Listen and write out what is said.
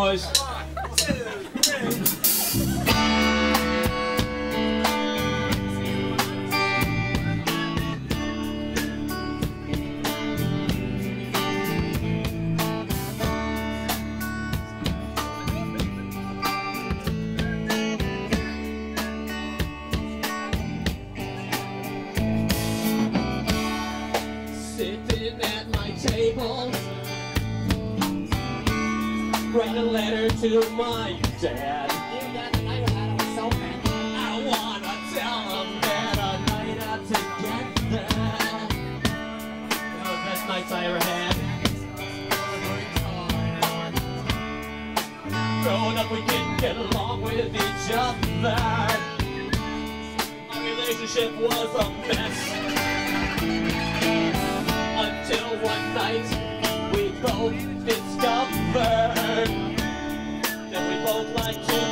boys. Sitting at my table, write a letter to my dad. I wanna tell him that a night out together, one of the best nights I ever had. Growing up, we didn't get along with each other. Our relationship was a mess. Until one night we both discovered that we both like to